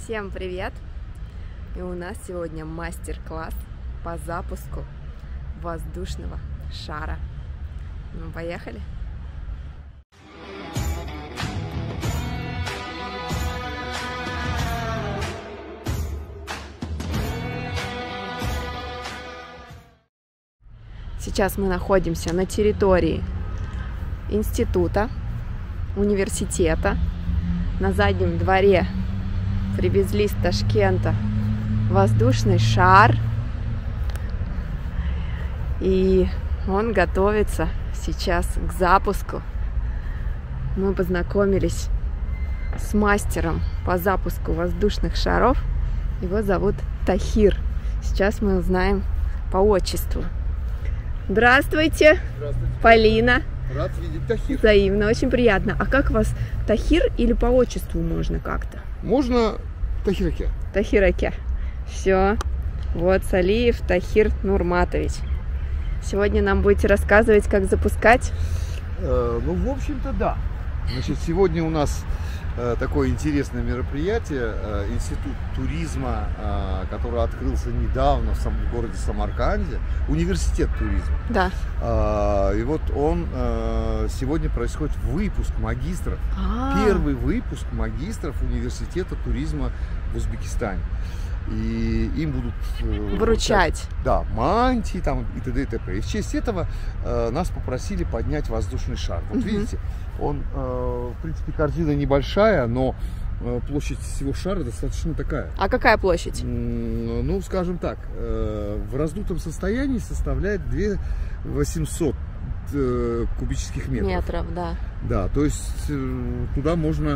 Всем привет! И у нас сегодня мастер-класс по запуску воздушного шара. Ну, поехали! Сейчас мы находимся на территории института, университета. На заднем дворе привезли с Ташкента воздушный шар. И он готовится сейчас к запуску. Мы познакомились с мастером по запуску воздушных шаров. Его зовут Тахир. Сейчас мы узнаем по отчеству. Здравствуйте, Здравствуйте. Полина. Рад видеть, Тахир. Взаимно, очень приятно. А как вас Тахир или по отчеству можно как-то? Можно Тахираке? Тахираке. Все. Вот Салиев Тахир Нурматович. Сегодня нам будете рассказывать, как запускать? Ну, в общем-то, да. Значит, сегодня у нас такое интересное мероприятие. Институт туризма, который открылся недавно в городе Самарканде. Университет туризма. Да. И вот он сегодня происходит выпуск магистров. Первый выпуск магистров университета туризма в Узбекистане. И им будут вручать. Да, мантии там и т.д. и т.п. И в честь этого нас попросили поднять воздушный шар. Вот видите, он, в принципе, корзина небольшая, но площадь всего шара достаточно такая. А какая площадь? Ну, скажем так, в раздутом состоянии составляет 2800 кубических метров. Да. Да, то есть туда можно,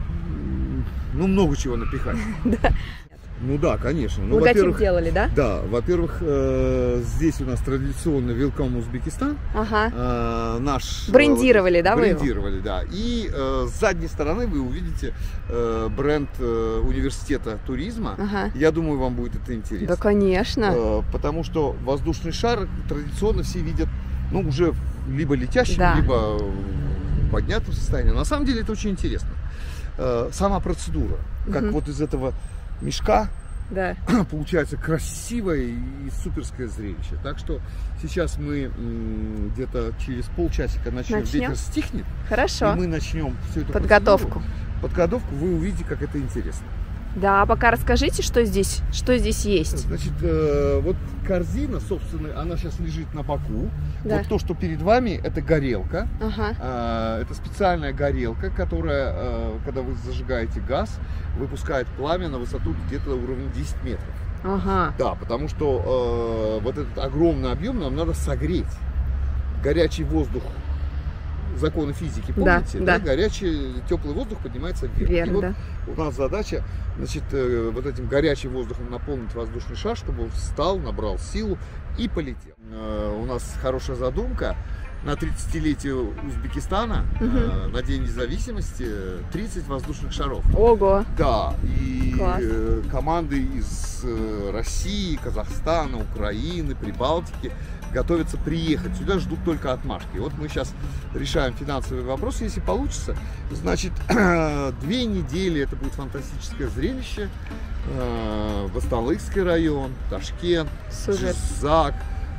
ну, много чего напихать. Ну да, конечно. Ну, логотип делали, да? Да, во-первых, здесь у нас традиционно Welcome Узбекистан. Ага. Наш брендировали, да, вы его? Брендировали, да. И с задней стороны вы увидите бренд университета туризма. Ага. Я думаю, вам будет это интересно. Да, конечно. Потому что воздушный шар традиционно все видят, ну, уже либо летящим, да, либо в поднятом состоянии. На самом деле это очень интересно. Сама процедура, как вот из этого мешка, да, получается красивое и суперское зрелище. Так что сейчас мы где-то через полчасика начнем. Ветер стихнет. Хорошо. И мы начнем всю эту подготовку. Подготовку, вы увидите, как это интересно. Да, пока расскажите, что здесь есть. Значит, вот корзина, собственно, она сейчас лежит на боку. Да. Вот то, что перед вами, это горелка. Ага. Это специальная горелка, которая, когда вы зажигаете газ, выпускает пламя на высоту где-то уровня 10 метров. Ага. Да, потому что вот этот огромный объем нам надо согреть. Горячий воздух, законы физики, помните? Да. Горячий, теплый воздух поднимается вверх. Верно, и вот да. у нас задача, значит, вот этим горячим воздухом наполнить воздушный шар, чтобы он встал, набрал силу и полетел. У нас хорошая задумка. На 30-летие Узбекистана, на День независимости, 30 воздушных шаров. Ого! Да, и класс. Команды из России, Казахстана, Украины, Прибалтики готовятся приехать сюда, ждут только отмашки. Вот мы сейчас решаем финансовый вопрос. Если получится, значит, 2 недели это будет фантастическое зрелище. Басталыкский район, Ташкент, Жизак,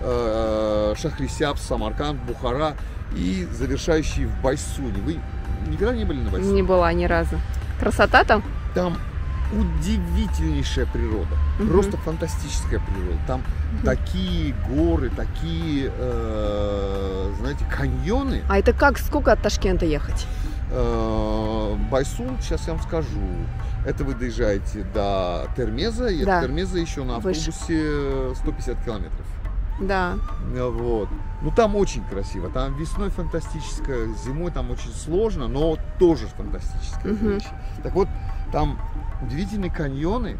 Шахрисяб, Самарканд, Бухара и завершающий в Байсуне. Вы никогда не были на Байсуне? Не была ни разу. Красота там? Там удивительнейшая природа, просто фантастическая природа. Там такие горы, такие, знаете, каньоны. А это как, сколько от Ташкента ехать? Байсун, сейчас я вам скажу. Это вы доезжаете до Термеза, и от Термеза еще на автобусе 150 километров. Да. Вот. Ну, там очень красиво. Там весной фантастическое, зимой там очень сложно, но тоже фантастическое зрелище. Так вот, там удивительные каньоны,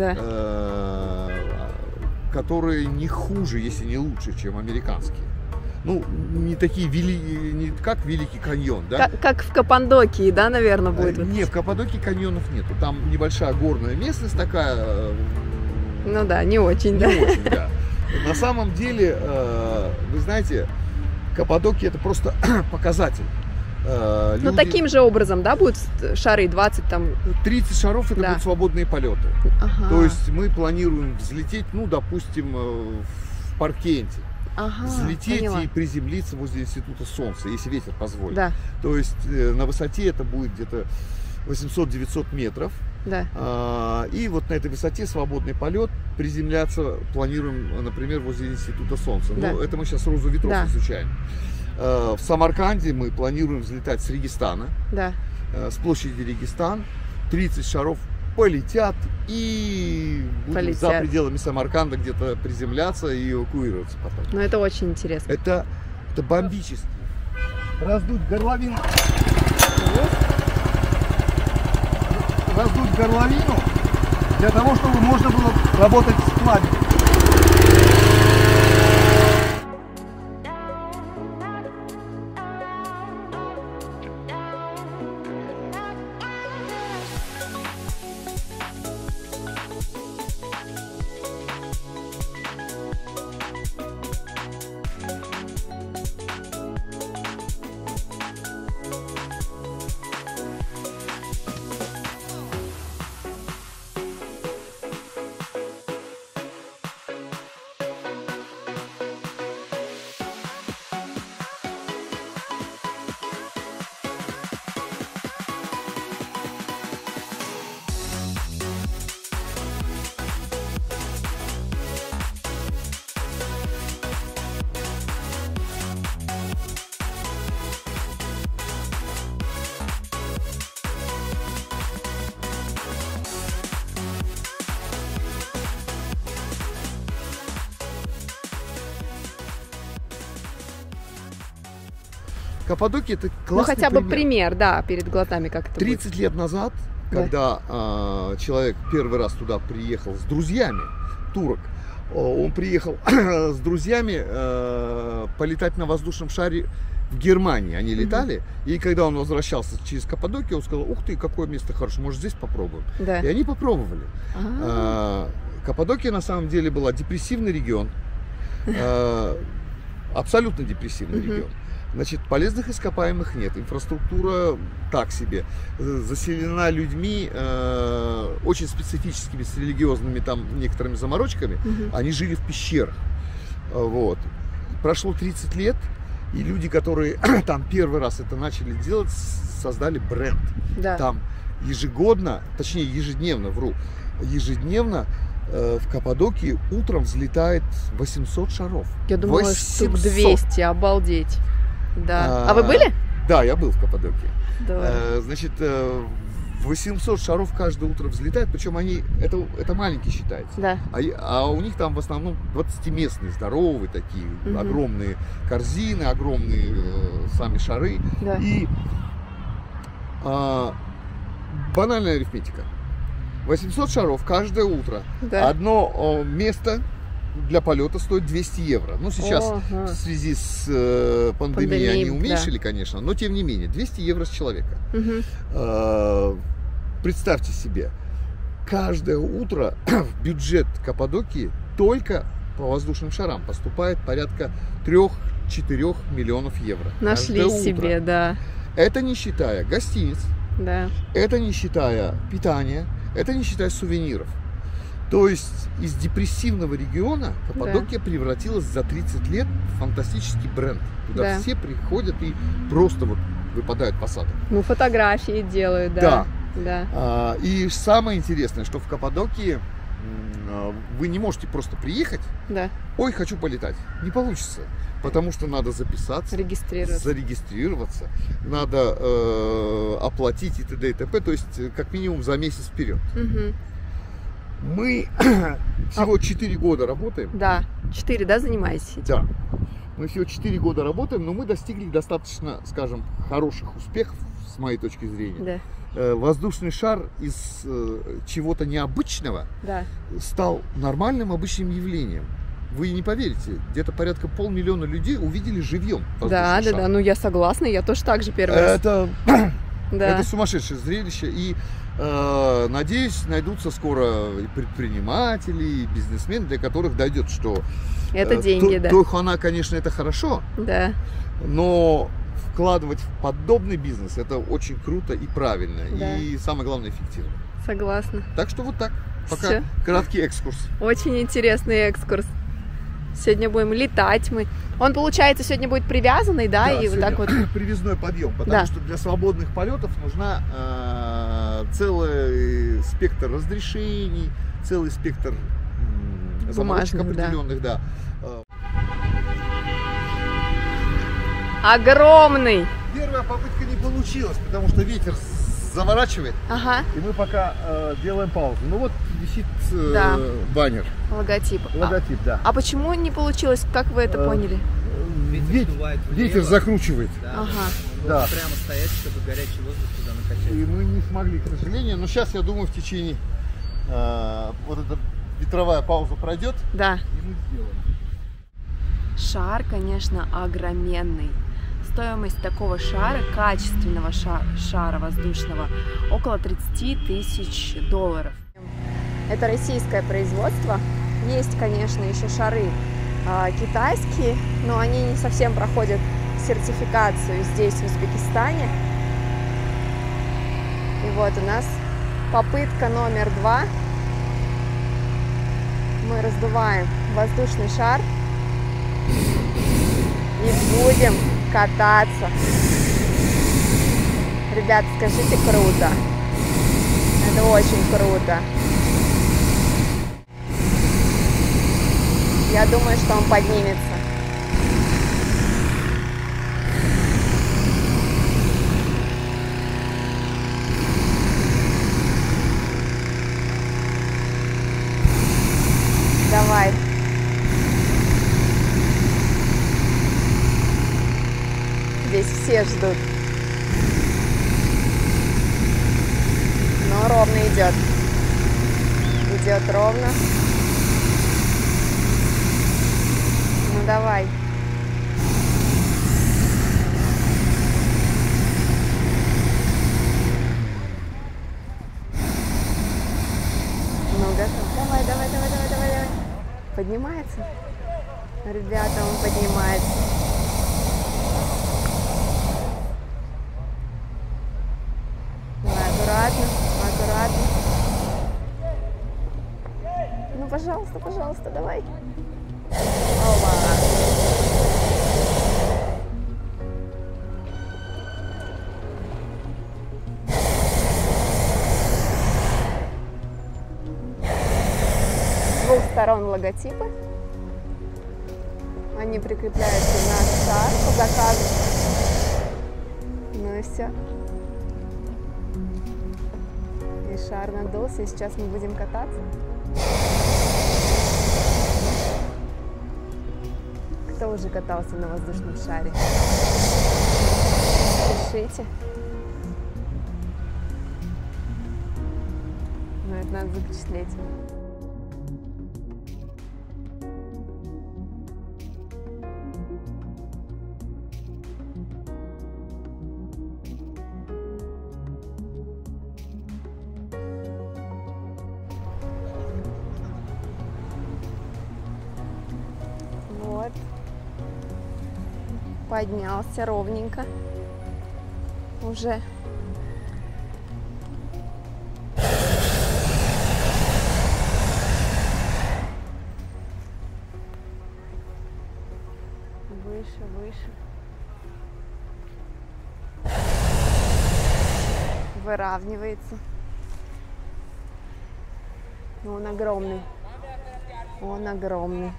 которые не хуже, если не лучше, чем американские. Ну, не такие не как Великий каньон, да? Как в Каппадокии, да, наверное, будет? Нет, в Каппадокии каньонов нету. Там небольшая горная местность такая. Ну да, не очень, не очень, да. На самом деле, вы знаете, Каппадокия — это просто показатель. Ну, таким же образом, да, будут шары 20 там? 30 шаров это Да. будут свободные полеты. Ага. То есть мы планируем взлететь, ну, допустим, в Паркенте. Ага, Взлететь поняла. и приземлиться возле Института Солнца, если ветер позволит. Да, То есть на высоте это будет где-то 800-900 метров. да. И вот на этой высоте свободный полет, приземляться планируем, например, возле Института Солнца. Да. Но это мы сейчас розу ветров Да. изучаем. В Самарканде мы планируем взлетать с Регистана, Да. с площади Регистан. 30 шаров полетят и будут за Полетят. пределами Самарканда где-то приземляться и эвакуироваться потом. Но это очень интересно. Это бомбически. Раздуть горловину. Раздуть горловину для того, чтобы можно было работать с пламенем. Каппадокия — это классный Ну, хотя бы пример. пример, да, перед глазами, как это 30 лет назад, Да. когда человек первый раз туда приехал с друзьями, турок, он приехал с друзьями полетать на воздушном шаре в Германии. Они летали, и когда он возвращался через Каппадокию, он сказал: ух ты, какое место хорошее, может, здесь попробуем. будет. Да. И они попробовали. А, Каппадокия на самом деле была депрессивный регион, абсолютно депрессивный Мгм. регион. Значит, полезных ископаемых нет, инфраструктура так себе, заселена людьми очень специфическими, с религиозными там некоторыми заморочками. мгм. Они жили в пещерах. Вот. Прошло 30 лет, и люди, которые там первый раз это начали делать, создали бренд. Да. Там ежегодно, точнее ежедневно, ежедневно в Каппадокии утром взлетает 800 шаров. Я думала, штук 800. 200, обалдеть. Да. А вы были? Да, я был в Каппадокии. Да. Значит, 800 шаров каждое утро взлетает, причем они, это маленький считается. Да. А у них там в основном 20-местные, здоровые такие, Мгм. огромные корзины, огромные сами шары. Да. И банальная арифметика. 800 шаров каждое утро. Да. Одно место для полета стоит 200 евро. Ну, сейчас Ага. в связи с пандемией Пандемией, они уменьшили, конечно, но тем не менее, 200 евро с человека. Мгм. Представьте себе, каждое утро в бюджет Каппадокии только по воздушным шарам поступает порядка 3-4 миллионов евро. Нашли Каждое утро. себе, да. Это не считая гостиниц, Да. это не считая питания, это не считая сувениров. То есть из депрессивного региона Каппадокия превратилась за 30 лет в фантастический бренд. Туда Да. все приходят и просто вот выпадают в осадок. Ну, фотографии делают, да. Да. Да. И самое интересное, что в Каппадокии вы не можете просто приехать, Да. ой, хочу полетать. Не получится, потому что надо записаться, Регистрироваться. зарегистрироваться, надо оплатить и т.д. и т.п. То есть как минимум за месяц вперед. Мгм. Мы всего 4 года работаем. Да. 4, да, занимаетесь этим? Да. Мы всего 4 года работаем, но мы достигли достаточно, скажем, хороших успехов, с моей точки зрения. Да. Воздушный шар из чего-то необычного Да. стал нормальным обычным явлением. Вы не поверите, где-то порядка 500 000 людей увидели живьем воздушный Да, да, шар. да. Ну, я согласна, я тоже так же первый раз. Это Да. сумасшедшее зрелище. И надеюсь, найдутся скоро и предприниматели, и бизнесмены, для которых дойдет, что Это деньги, да. Тойхуана, конечно, это хорошо, Да. но вкладывать в подобный бизнес, это очень круто и правильно. Да. И самое главное, эффективно. Согласна. Так что вот так. Пока Всё. краткий экскурс. Очень интересный экскурс. Сегодня будем летать мы. Он, получается, сегодня будет привязанный, да? И вот так вот. Привязной подъем, потому Да. что для свободных полетов нужна целый спектр разрешений, целый спектр заморочек Бумажных, да. определенных, да. Огромный! Первая попытка не получилась, потому что ветер заворачивает, Ага, и мы пока делаем паузу. Ну вот висит Да. баннер, логотип. логотип, да. А почему не получилось? Как вы это поняли? Ветер закручивает. Да. Ага. Да. Прямо стоять, чтобы горячий воздух туда накачать. И мы не смогли, к сожалению. Но сейчас, я думаю, в течение вот эта ветровая пауза пройдет, Да. и мы сделаем. Шар, конечно, огроменный. Стоимость такого шара, качественного шара воздушного, около 30 тысяч долларов. Это российское производство. Есть, конечно, еще шары китайские, но они не совсем проходят сертификацию здесь, в Узбекистане. И вот у нас попытка номер 2. Мы раздуваем воздушный шар и будем кататься. Ребята, скажите, круто. Это очень круто. Я думаю, что он поднимется. Давай. Здесь все ждут. Но ровно идет. Идет ровно. Ну давай. Ну готов. Давай, давай, давай, давай, давай, давай. Поднимается? Ребята, он поднимается. Давай, аккуратно, аккуратно. Ну, пожалуйста, пожалуйста, давай. Опа. С двух сторон логотипы. Они прикрепляются на шар по заказу. Ну и все. И шар надулся, и сейчас мы будем кататься. Кто уже катался на воздушном шаре? Пишите. Но это надо запечатлеть. Вот. Поднялся ровненько. Уже. Выше, выше. Выравнивается. Но он огромный. Он огромный.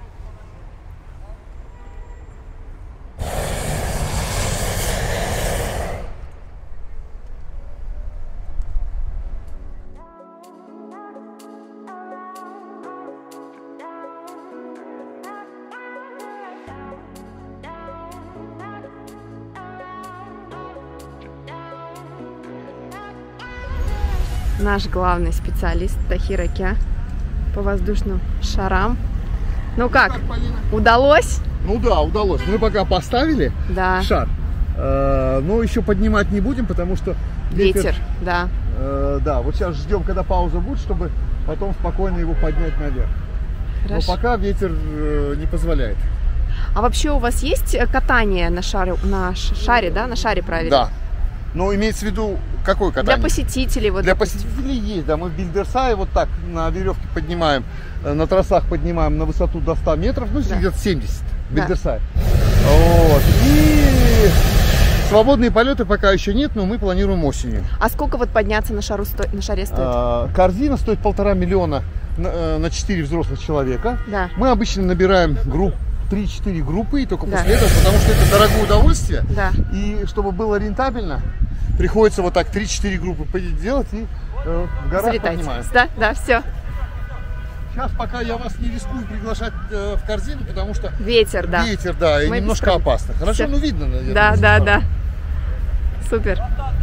Наш главный специалист Тахир Акя по воздушным шарам. Ну как, удалось? Ну да, удалось. Мы пока поставили Да. шар, но еще поднимать не будем, потому что Ветер, да. Да, вот сейчас ждем, когда пауза будет, чтобы потом спокойно его поднять наверх. Хорошо. Но пока ветер не позволяет. А вообще у вас есть катание на шаре, да? На шаре, правильно? Да. Но имеется в виду, какое катание? Для посетителей. Вот, для посетителей есть, да. Мы в Бильдерсае вот так на веревке поднимаем, на трассах поднимаем на высоту до 100 метров, ну, да. где-то 70. Бильдерсай. Да. Вот. И свободные полеты пока еще нет, но мы планируем осенью. А сколько вот подняться на шаре стоит? Корзина стоит 1,5 миллиона на 4 взрослых человека. Да. Мы обычно набираем 3-4 группы, и только Да. после этого, потому что это дорогое удовольствие. Да. И чтобы было рентабельно, приходится вот так 3-4 группы делать и в горах Залетать. поднимаем. Да, все. Сейчас пока я вас не рискую приглашать в корзину, потому что Ветер, да. ветер, да, и Мы немножко без проблем. опасно. Хорошо, Всё. ну видно, наверное. Да. Супер.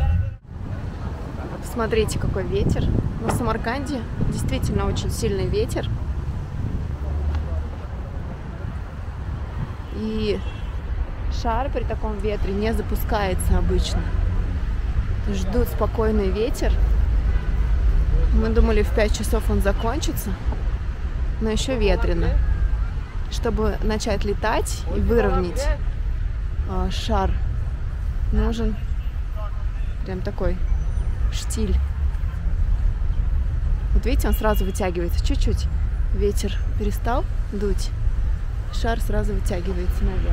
Смотрите, какой ветер. На Самарканде действительно очень сильный ветер. И шар при таком ветре не запускается обычно. Ждут спокойный ветер. Мы думали, в 5 часов он закончится, но еще ветрено. Чтобы начать летать и выровнять шар, нужен прям такой штиль. Вот видите, он сразу вытягивается чуть-чуть. Ветер перестал дуть, шар сразу вытягивается наверх.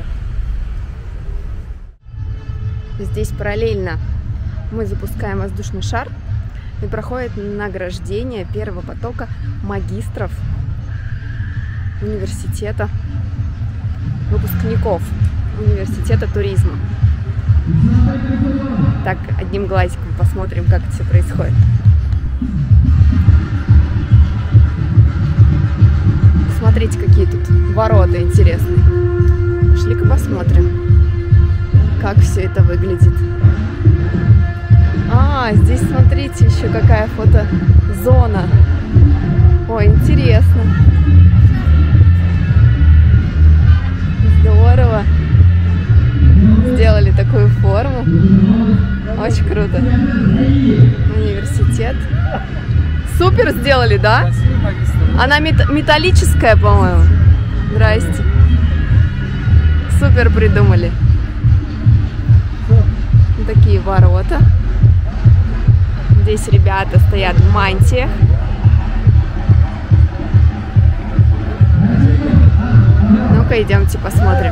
Здесь параллельно мы запускаем воздушный шар, и проходит награждение первого потока магистров университета, выпускников университета туризма. Так, одним глазиком посмотрим, как это все происходит. Смотрите, какие тут ворота интересные. Пошли-ка посмотрим, как все это выглядит. Здесь, смотрите, еще какая фотозона. Ой, интересно. Здорово. Сделали такую форму. Очень круто. Университет. Супер сделали, да? Она металлическая, по-моему. Здрасте. Супер придумали. Вот такие ворота. Здесь ребята стоят в мантиях. Ну-ка, идемте посмотрим,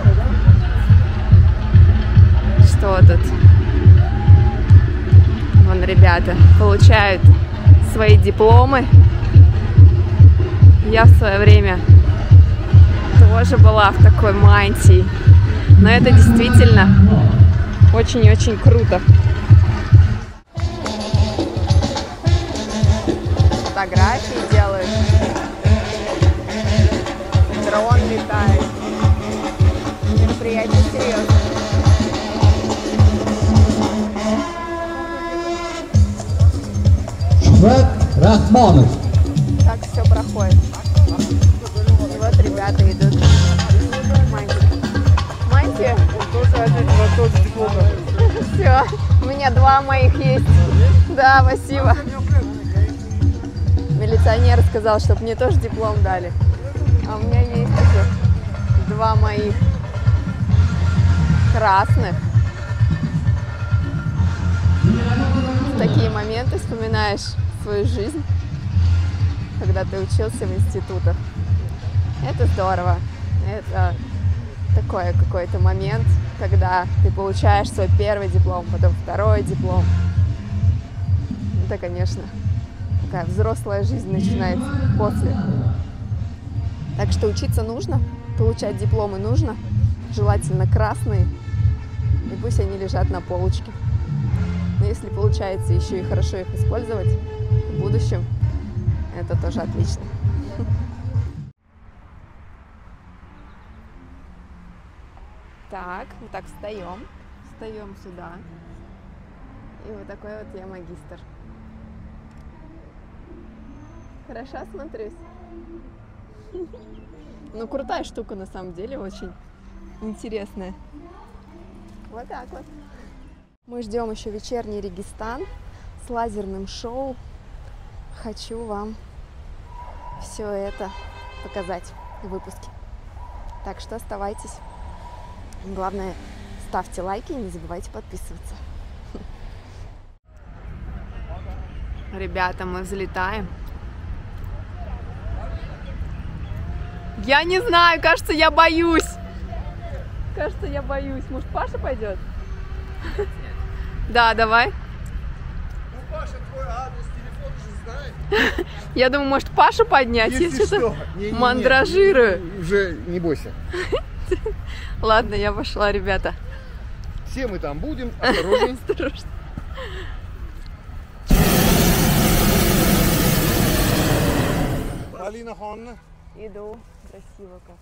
что тут. Вон ребята получают свои дипломы. Я в свое время тоже была в такой мантии. Но это действительно очень-очень круто. Фотографии делают. Дрон летает. Мероприятие серьезное. Шухрат Рахманов. Так все проходит. И вот ребята идут. Мантия? Все. У меня 2 моих есть. Да, спасибо. Милиционер сказал, чтобы мне тоже диплом дали. А у меня есть таких 2 моих красных. В такие моменты вспоминаешь свою жизнь, когда ты учился в институтах. Это здорово. Это такой какой-то момент, когда ты получаешь свой первый диплом, потом второй диплом. Это, конечно, такая взрослая жизнь начинается после. Так что учиться нужно, получать дипломы нужно, желательно красные, и пусть они лежат на полочке. Но если получается еще и хорошо их использовать в будущем, это тоже отлично. Так, вот так встаем сюда, и вот такой вот я магистр. Хорошо смотрюсь? Ну, крутая штука, на самом деле, очень интересная. Вот так вот. Мы ждем еще вечерний Регистан с лазерным шоу. Хочу вам все это показать в выпуске. Так что оставайтесь. Главное, ставьте лайки и не забывайте подписываться. Ребята, мы взлетаем. Я не знаю, кажется, я боюсь. Кажется, я боюсь. Может, Паша пойдет? Да, давай. Ну, Паша, твой адрес, телефон же знает. Я думаю, может, Пашу поднять? Я что-то мандражирую. Уже не бойся. Ладно, я пошла, ребята. Все мы там будем. Осторожней. Осторожно. Полина Хонна. Иду. Красиво как.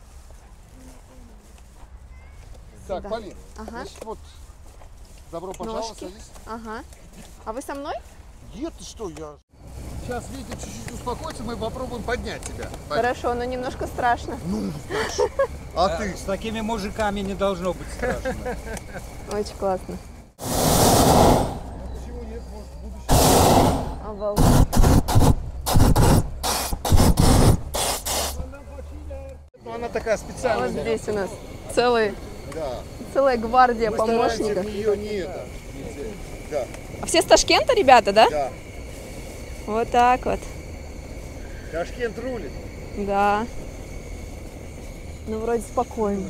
Так, Сюда. Полин, Ага. значит, вот, добро пожаловать, Ножки. садись. Ага. А вы со мной? Нет, ты что, я... Сейчас ветер чуть-чуть успокоится, мы попробуем поднять тебя. Полин. Хорошо, но немножко страшно. Ну, хорошо. А ты? С такими мужиками не должно быть страшно. Очень классно. Почему нет, может, будущее? Обалдеть. Ну, она такая специальная. Вот здесь у нас Да. целая гвардия Мы стараемся помощников. в нее не это. Да, А все с Ташкента, ребята, да? да. Вот так вот. Ташкент рулит. Да. Ну, вроде спокойно.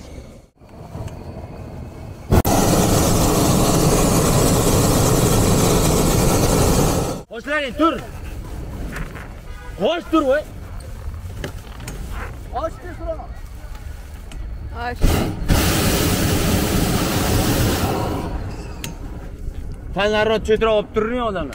Hoş lan dur. Hoş dur oy. Aç bir sıra. Sen narod çetirip duruyor adamı.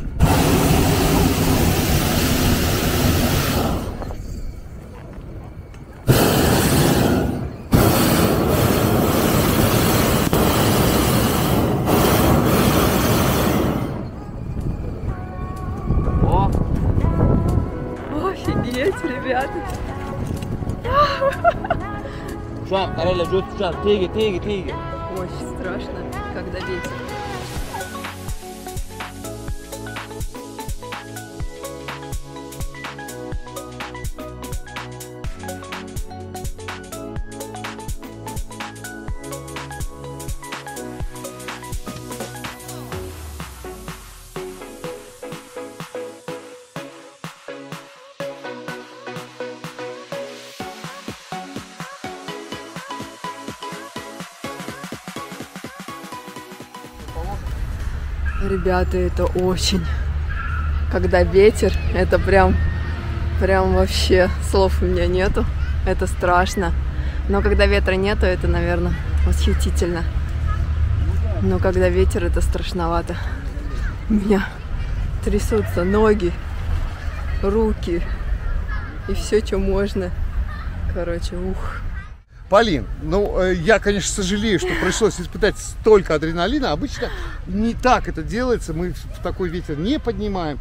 Офигеть, ребята. Şu an karayla göt tutacağız. Tegi. Очень страшно, когда ветер. Ребята, это очень, когда ветер, это прям вообще слов у меня нету, это страшно. Но когда ветра нету, это, наверное, восхитительно. Но когда ветер, это страшновато. У меня трясутся ноги, руки и все, что можно. Короче, ух. Полин, ну, я, конечно, сожалею, что пришлось испытать столько адреналина. Обычно не так это делается, мы в такой ветер не поднимаем.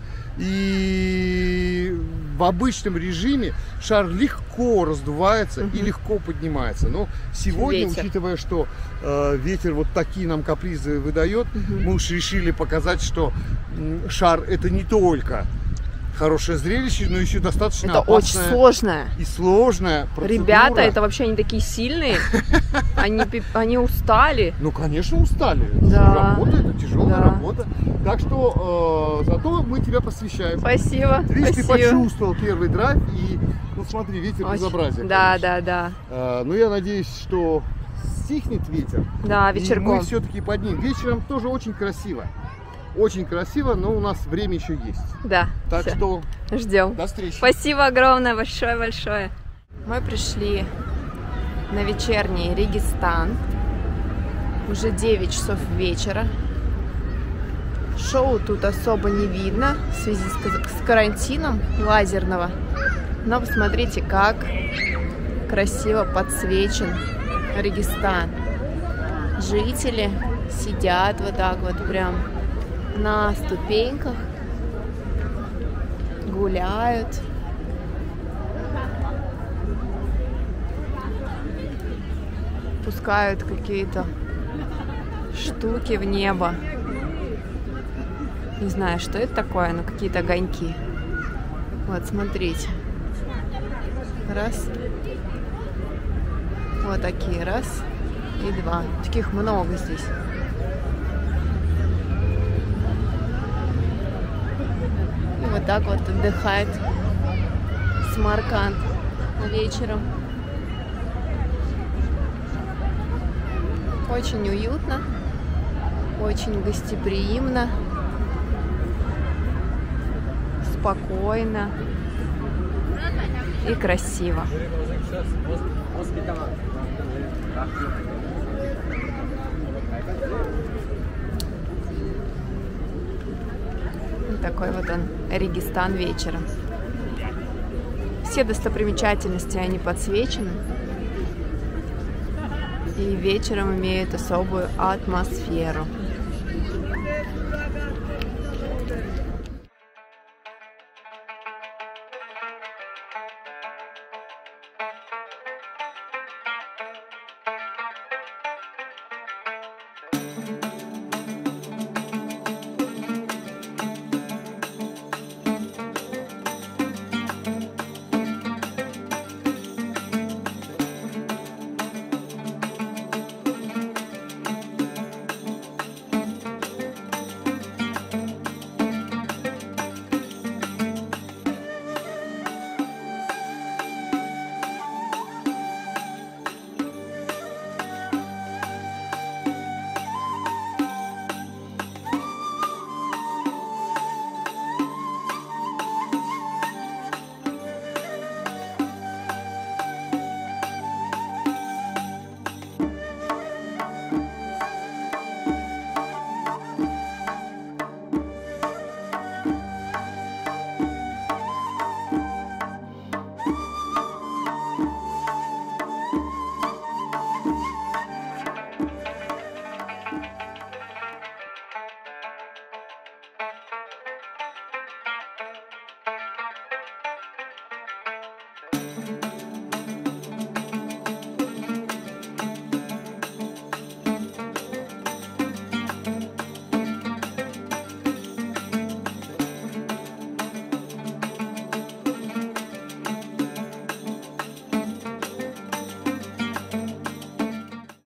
И в обычном режиме шар легко раздувается и легко поднимается. Но сегодня, Ветер. учитывая, что ветер вот такие нам капризы выдает, мы уж решили показать, что шар это не только хорошее зрелище, но еще достаточно Это очень опасное сложное. и сложная процедура. Ребята, это вообще они такие сильные, они устали. Ну, конечно, устали. Да. Работа, это тяжелая Да. работа. Так что зато мы тебя посвящаем. Спасибо, Видишь, ты спасибо. почувствовал первый драйв и, ну смотри, ветер Очень. безобразие. Да, конечно. да. Ну, я надеюсь, что стихнет ветер. Да, И вечерком. мы все-таки поднимем. Вечером тоже очень красиво. Очень красиво, но у нас время еще есть. Да. Так всё. что Ждем. до встречи. Спасибо огромное, большое. Мы пришли на вечерний Регистан. Уже 9 часов вечера. Шоу тут особо не видно в связи с карантином лазерного. Но посмотрите, как красиво подсвечен Регистан. Жители сидят вот так вот прям на ступеньках, гуляют. Пускают какие-то штуки в небо. Не знаю, что это такое, но какие-то огоньки. Вот, смотрите. Раз. Вот такие, раз. и 2. Таких много здесь. И вот так вот отдыхает Самарканд вечером. Очень уютно, очень гостеприимно, спокойно и красиво. Такой вот он, Регистан вечером. Все достопримечательности, они подсвечены. И вечером имеют особую атмосферу.